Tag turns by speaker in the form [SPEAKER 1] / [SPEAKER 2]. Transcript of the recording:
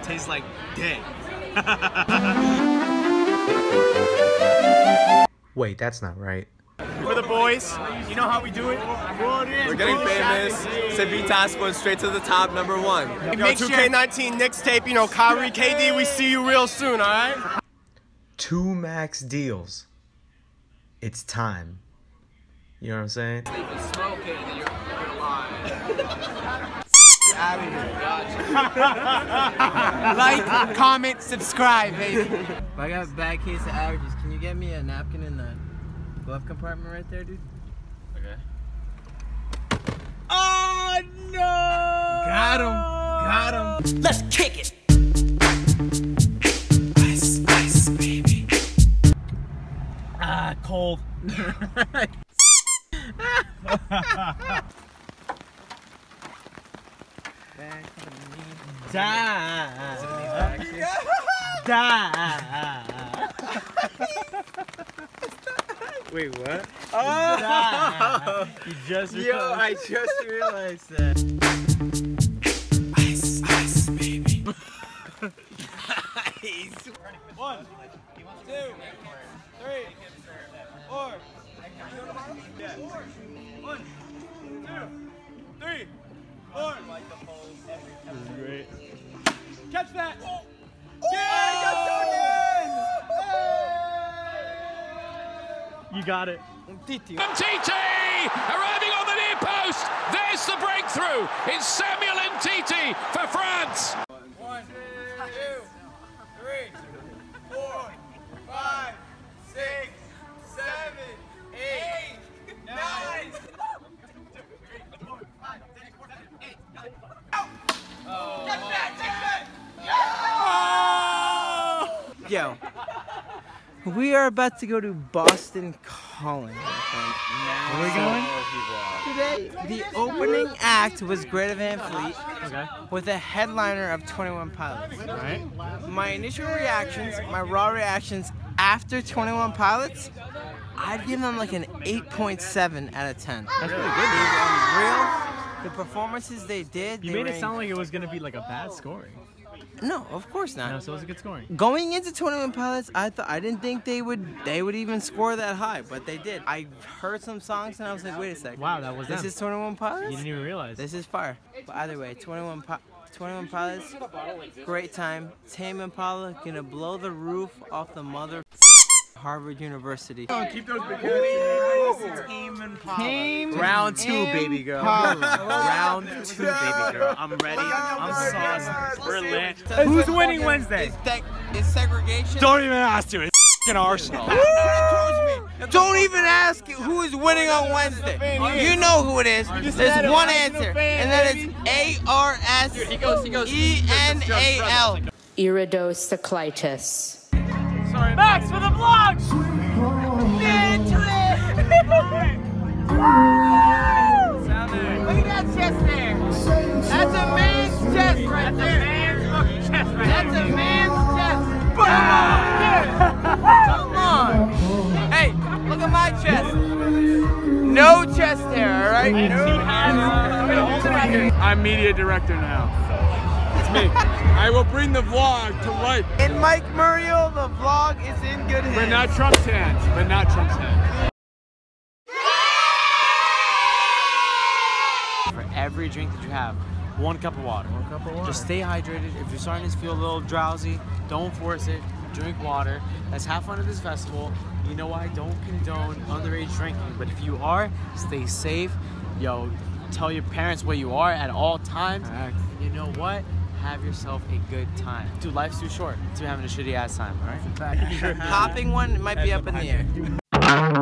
[SPEAKER 1] tastes like gay.
[SPEAKER 2] Wait, that's not right.
[SPEAKER 1] For the boys, you know how we do it?
[SPEAKER 3] We're getting famous. Civitas going straight to the top, #1. Yo, 2K19 Knicks tape, you know, Kyrie, KD, we see you real soon, alright?
[SPEAKER 2] 2 max deals. It's time. You know what I'm saying?
[SPEAKER 3] Smoke it and you're out of here.
[SPEAKER 4] Like, comment, subscribe, baby. If I got a bad case of allergies, can you get me a napkin in the glove compartment right there, dude?
[SPEAKER 1] Okay.
[SPEAKER 4] Oh no! Got him.
[SPEAKER 5] Let's kick it.
[SPEAKER 4] Ice, ice, baby.
[SPEAKER 1] Ah, cold.
[SPEAKER 4] Wait, what?
[SPEAKER 1] Oh! You just
[SPEAKER 4] Yo, I just realized that.
[SPEAKER 5] Ice, ice, baby.
[SPEAKER 4] Ice.
[SPEAKER 1] 1, 2, 3, 4. Yeah. 1, 2, 3, 4. This is great. Catch that! Oh. Yeah, got you got it.
[SPEAKER 6] Titi arriving on the near post. There's the breakthrough. It's Samuel Titi for France.
[SPEAKER 1] 1, 2, 3, 4, 5, 6, 7, 8, 9.
[SPEAKER 4] Yo, we are about to go to Boston Calling.
[SPEAKER 1] Where are we going?
[SPEAKER 4] Today, the opening act was Greta Van Fleet
[SPEAKER 1] Okay.
[SPEAKER 4] with a headliner of 21 Pilots.
[SPEAKER 1] Alright.
[SPEAKER 4] My initial reactions, my raw reactions after 21 Pilots, I'd give them like an 8.7 out of 10.
[SPEAKER 1] That's pretty
[SPEAKER 4] They
[SPEAKER 1] good.
[SPEAKER 4] were real. The performances they did.
[SPEAKER 1] You
[SPEAKER 4] they
[SPEAKER 1] made it
[SPEAKER 4] were
[SPEAKER 1] sound like it was going to be like a bad scoring.
[SPEAKER 4] No, of course not.
[SPEAKER 1] No, so it was a good scoring.
[SPEAKER 4] Going into 21 Pilots, I didn't think they would even score that high, but they did. I heard some songs and I was like, wait a second.
[SPEAKER 1] Wow, that was
[SPEAKER 4] This
[SPEAKER 1] them.
[SPEAKER 4] is 21 Pilots?
[SPEAKER 1] You didn't even realize.
[SPEAKER 4] This is fire. But either way, 21 Pilots, great time. Tame Impala gonna blow the roof off the mother Harvard University.
[SPEAKER 3] Keep those big
[SPEAKER 4] Tame Impala.
[SPEAKER 1] Round 2, baby girl. Round 2, baby girl. I'm ready. I'm sauced. We're lit. Who's winning Wednesday?
[SPEAKER 4] It's segregation.
[SPEAKER 1] Don't even ask you. It's f***ing Arsenal.
[SPEAKER 4] Don't even ask who is winning on Wednesday. You know who it is. There's one answer, and that is ARSENAL.
[SPEAKER 7] Iridocyclitis.
[SPEAKER 1] Sorry, Max for the vlogs!
[SPEAKER 4] Look at that chest there. That's a man's chest right there. That's a man's chest. Come on. Hey, look at my chest. No chest hair, all right?
[SPEAKER 3] I'm media director now. It's me. I will bring the vlog to life.
[SPEAKER 4] In Mike Muriel, the vlog is in good hands.
[SPEAKER 3] But not Trump's hands. But not Trump's hands.
[SPEAKER 8] For every drink that you have, 1 cup of water.
[SPEAKER 1] 1 cup of water.
[SPEAKER 8] Just stay hydrated. If you're starting to feel a little drowsy, don't force it. Drink water. Let's have fun at this festival. You know, I don't condone underage drinking, but if you are, stay safe. Yo, tell your parents where you are at all times. You know what? Have yourself a good time. Dude, life's too short to be having a shitty ass time, alright?
[SPEAKER 4] Popping one might be up in the air.